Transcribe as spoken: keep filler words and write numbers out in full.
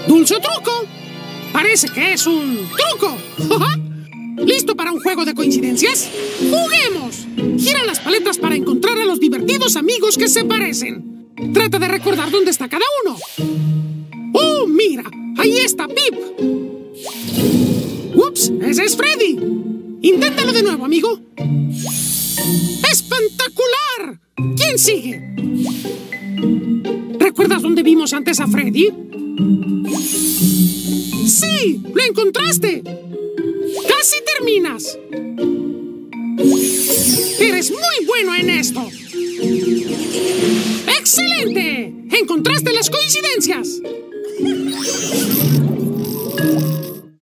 ¿Dulce o truco? Parece que es un truco. ¿Listo para un juego de coincidencias? ¡Juguemos! Gira las paletas para encontrar a los divertidos amigos que se parecen. Trata de recordar dónde está cada uno. ¡Oh, mira! ¡Ahí está Pip! ¡Ups! ¡Ese es Freddy! Inténtalo de nuevo, amigo. ¡Espectacular! ¿Quién sigue? ¿Recuerdas dónde vimos antes a Freddy? ¡Sí! ¡Lo encontraste! ¡Casi terminas! ¡Eres muy bueno en esto! ¡Excelente! ¡Encontraste las coincidencias!